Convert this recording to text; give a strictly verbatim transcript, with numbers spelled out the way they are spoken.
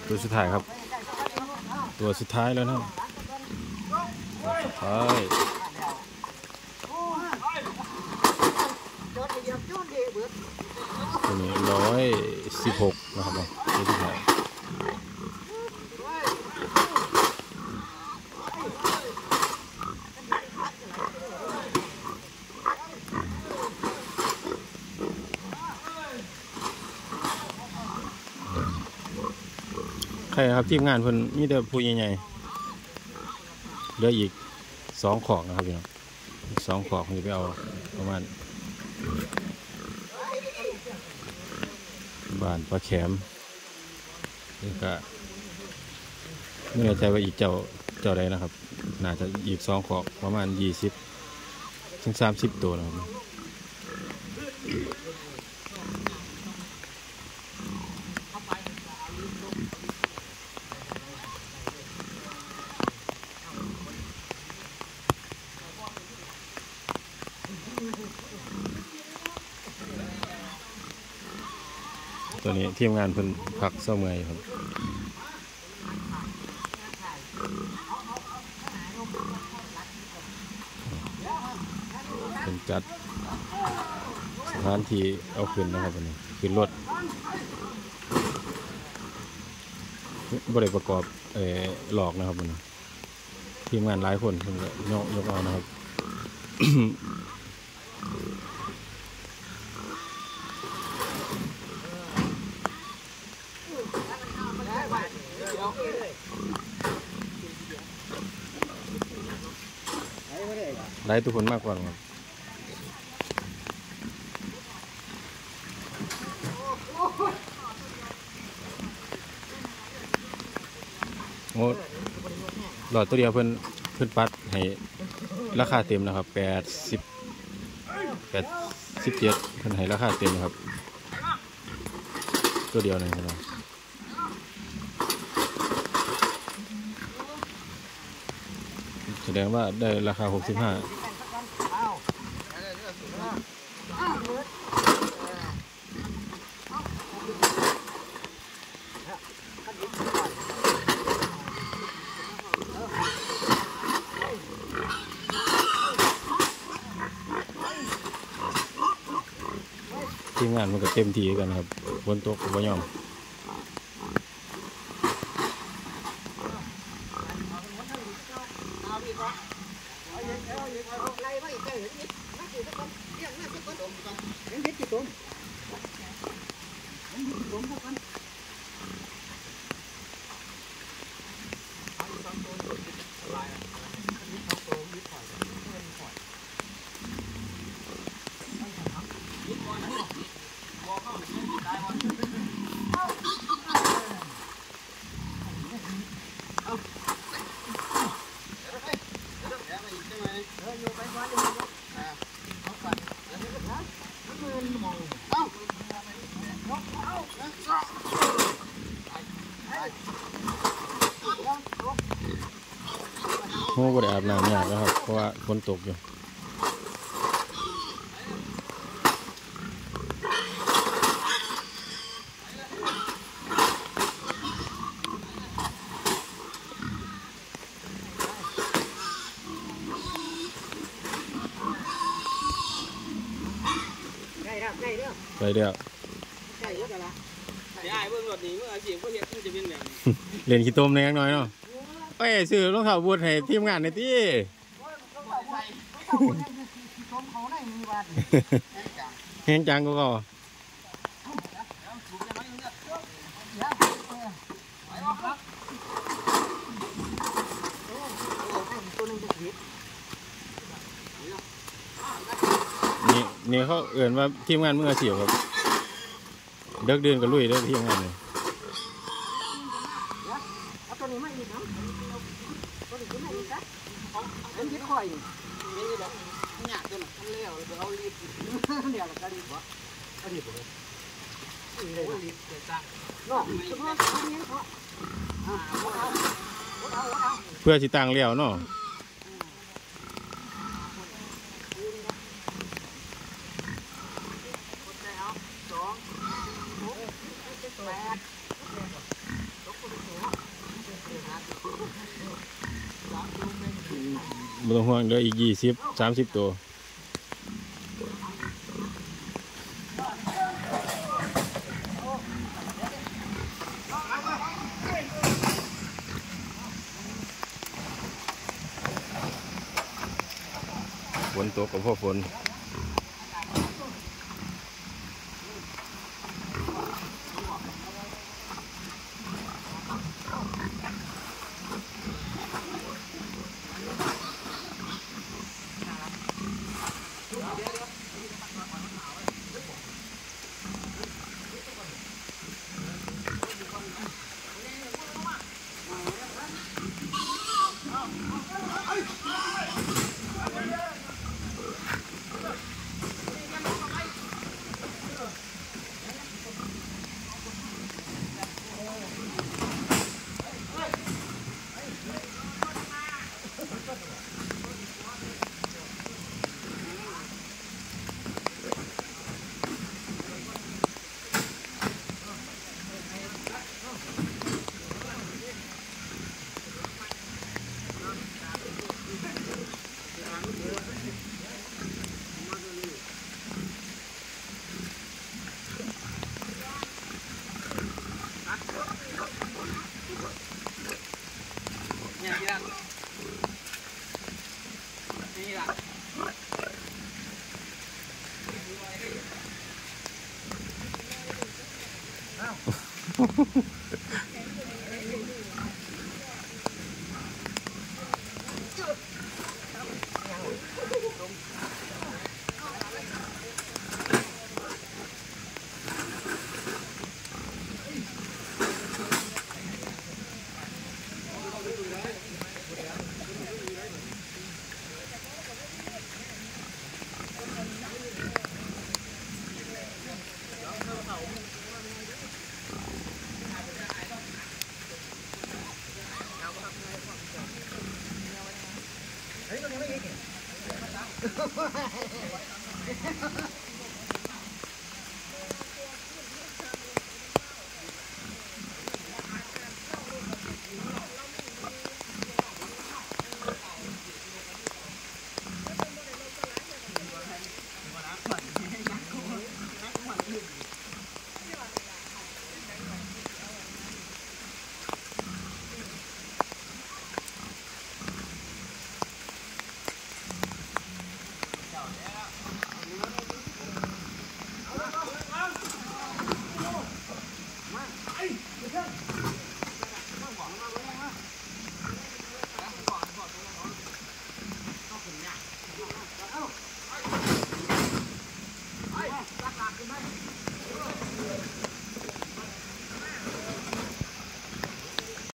ตัวสุดท้ายครับตัวสุดท้ายแล้วนะตัวสุดท้ายตัวนี้ร้อยสิบหกนะครับตัวสุดท้ายใครครับทีมงานเพิ่นมีแต่ผู้ใหญ่ๆเหลืออีกสองขอกนะครับพี่น้องสองขอกจะไปเอาประมาณบ้านปลาแขมนี่ก็ไม่แน่ใจว่าอีกเจ้าเจ้าใดนะครับน่าจะอีกสองขอกประมาณยี่สิบถึงสามสิบตัวนะครับตัวนี้ทีมงานเพิ่นพักเศร้าเมื่อยครับเป็นจัดสถานที่เอาขึ้นนะครับวันนี้ขึ้นรถบริประกอบเอ่อหลอกนะครับวันนี้ทีมงานหลายคนเพิ่นก็ยกยกเอานะครับไล่ทุกคนมากกว่าครับโอ้หลอดตัวเดียวเพิ่นเพิ่นปัดให้ราคาเต็มนะครับแปดสิบแปดสิบเจ็ดเพิ่นให้ราคาเต็มนะครับตัวเดียวเลยครับแสดงว่าได้ราคาหกสิบห้าทีมงานมันก็เต็มที่กันครับบนโต๊ะก็บ่ยอมโอ้บ่ได้อาบน้ำยากแล้วครับเพราะว่าฝนตกอยู่ไปเดียวเรียนขี้ต้มในยังน้อยเนาะไปซื้อรองเท้าบูทให้ทีมงานในที่แห้งจังก็ก็นี่นี่เขาเอื่นว่าทีมงานมืออาชีพครับเดิกเดินกับลุยเดิกทีมงานเลยเพื่อสิตังเลี้ยวเนาะบ่ต้องห่วงเหลืออีกยี่สิบสามสิบตัวฝนตกกับพ่อฝน